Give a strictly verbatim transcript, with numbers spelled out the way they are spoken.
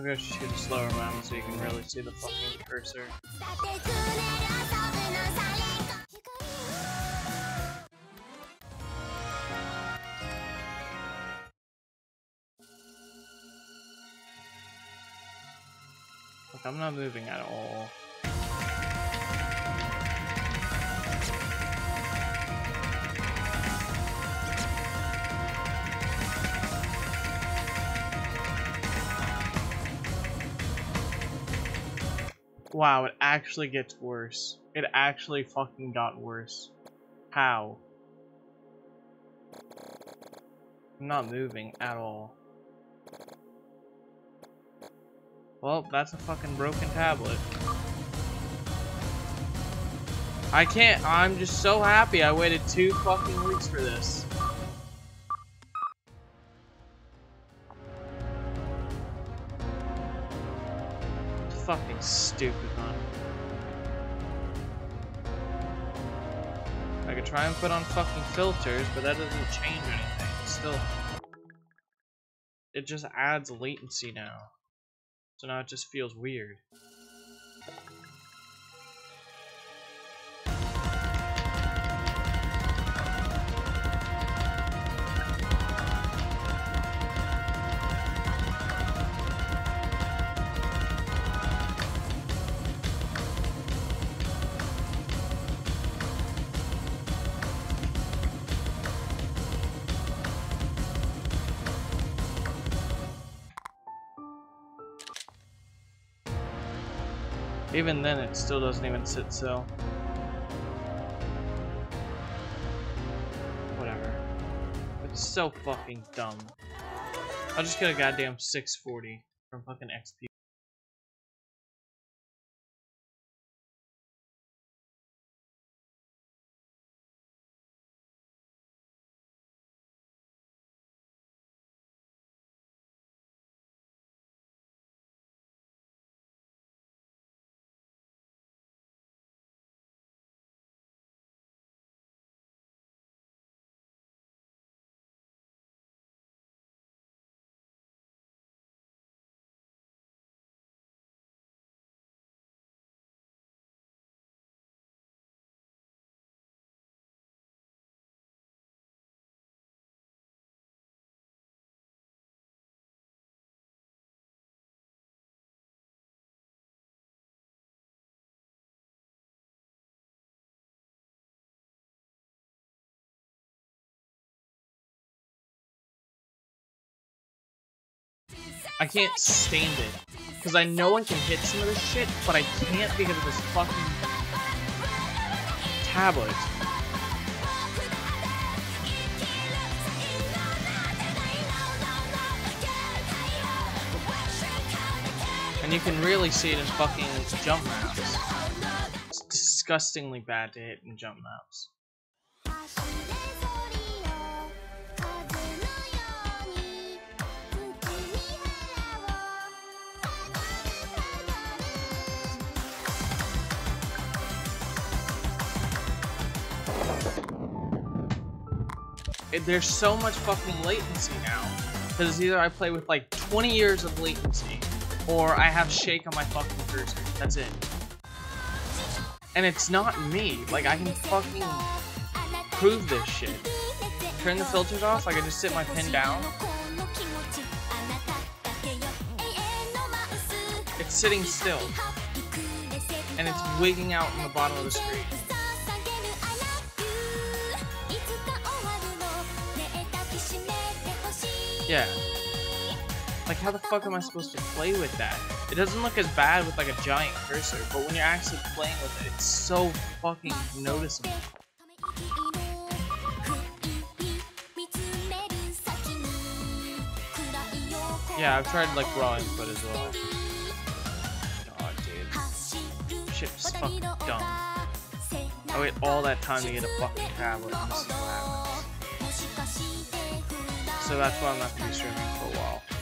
Maybe I should shoot a slower amount so you can really see the fucking cursor. Look, I'm not moving at all. Wow, it actually gets worse. It actually fucking got worse. How? I'm not moving at all. Well, that's a fucking broken tablet. I can't, I'm just so happy I waited two fucking weeks for this. Fucking stupid, man. I could try and put on fucking filters, but that doesn't change anything. It's still, it just adds latency now. So now it just feels weird. Even then, it still doesn't even sit still. Whatever. It's so fucking dumb. I'll just get a goddamn six forty from fucking X P. I can't stand it. Because I know I can hit some of this shit, but I can't because of this fucking tablet. And you can really see it in fucking jump maps. It's disgustingly bad to hit in jump maps. It, there's so much fucking latency now. Because either I play with like twenty years of latency, or I have shake on my fucking cursor. That's it. And it's not me. Like, I can fucking prove this shit. Turn the filters off, I can just sit my pen down. It's sitting still. And it's wigging out in the bottom of the screen. Yeah. Like, how the fuck am I supposed to play with that? It doesn't look as bad with like a giant cursor, but when you're actually playing with it, it's so fucking noticeable. Yeah, I've tried like raw input as well. God, dude. Shit's fucking dumb. I wait all that time to get a fucking tablet and see what happens. So that's why I'm not gonna be streaming for a while.